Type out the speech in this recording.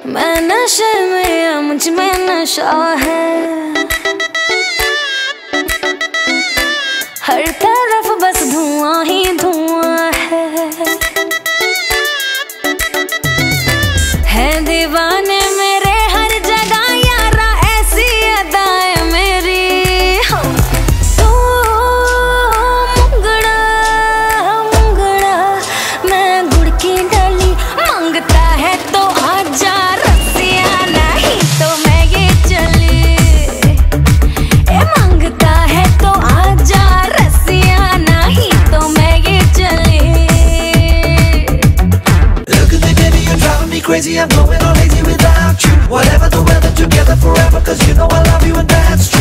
मैं नशे में या मुझ में नशा है, हर तरफ बस धुआं ही धुआं है दीवाने मेरे हर जगह यारा, ऐसी अदाएं मेरी। तू मुंगड़ा मुंगड़ा मैं गुड़ की डली, मांगता है तो आजा रसिया, नहीं तो मैं ये चली। ए मांगता है तो आजा रसिया, नहीं तो मैं ये चली। Look at me baby, you're driving me crazy, I'm going all lazy without you. Whatever the weather, together forever, cause you know I love you and that's true.